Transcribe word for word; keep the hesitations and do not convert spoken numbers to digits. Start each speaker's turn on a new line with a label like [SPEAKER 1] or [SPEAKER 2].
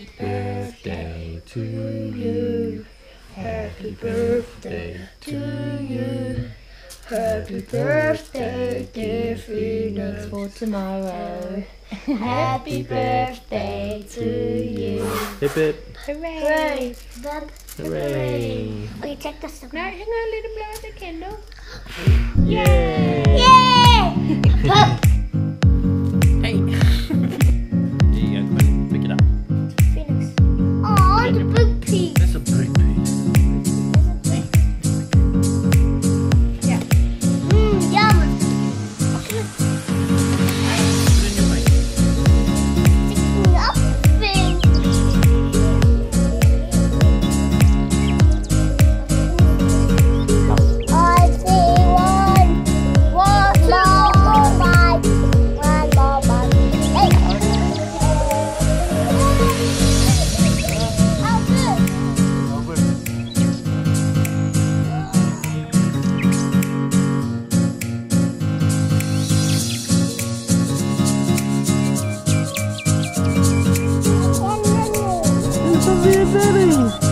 [SPEAKER 1] Happy birthday to you. Happy birthday to you. Happy birthday, dear Venus, for tomorrow. Happy birthday to you.
[SPEAKER 2] Hip hip.
[SPEAKER 1] Hooray.
[SPEAKER 2] Hooray.
[SPEAKER 3] Okay, check this out.
[SPEAKER 1] No, hang on, let him blow out the candle.
[SPEAKER 2] Yay.
[SPEAKER 3] Yay!
[SPEAKER 2] Hey. Here you go, Quinn. Pick it up.
[SPEAKER 3] Phoenix. Oh, the big piece.
[SPEAKER 2] That's a big piece.
[SPEAKER 3] Yeah. Mmm, yum.
[SPEAKER 2] Put it in your mouth.
[SPEAKER 3] Nothing. I see one. One more bite. One more bite. Hey. How good?
[SPEAKER 2] It's a big belly.